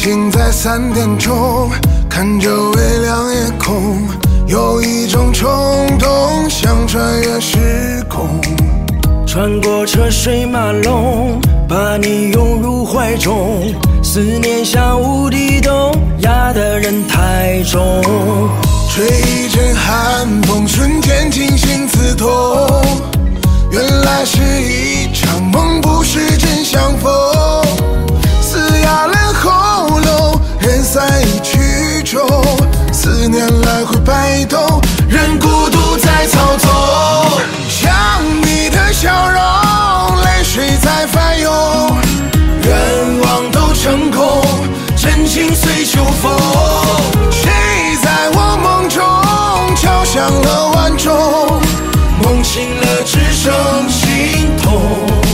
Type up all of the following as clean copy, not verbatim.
醒在3点钟，看着微亮夜空，有一种冲动，想穿越时空。 穿过车水马龙，把你拥入怀中，思念像无底洞，压得人太重。 吹一阵寒风，瞬间惊心刺痛，原来是一场梦，不是真相逢。嘶哑烂喉咙，人散已曲终，思念来回摆动，任孤独在操纵。想你的笑容，泪水在翻涌，愿望都成空，真情随秋风。谁在我梦中敲响了晚钟，梦醒了只剩心痛。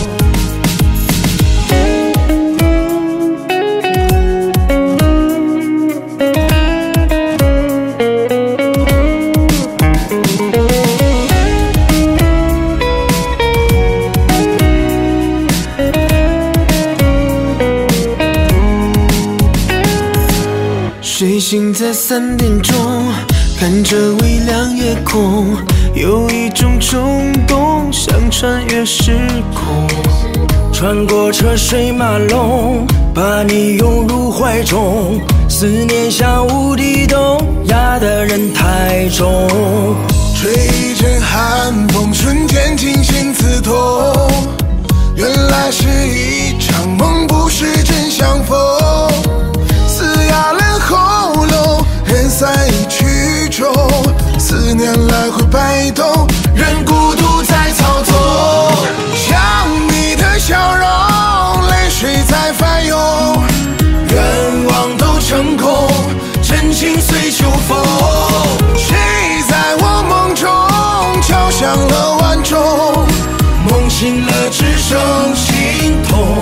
睡醒在3点钟，看着微亮夜空，有一种冲动，想穿越时空。 穿过车水马龙，把你拥入怀中，思念像无底洞，压得人太重。 吹一阵寒风，瞬间惊心刺痛，原来是一场梦，不是真相逢。嘶哑烂喉咙，人散已曲终，思念来回摆动，任孤独在操纵。想你的笑容，泪水在翻涌，愿望都成空，真情随秋风。谁在我梦中敲响了晚钟，梦醒了只剩心痛。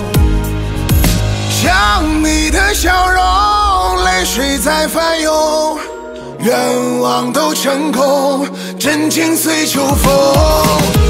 想你的笑容，泪水在翻涌，愿望都成空，真情随秋风。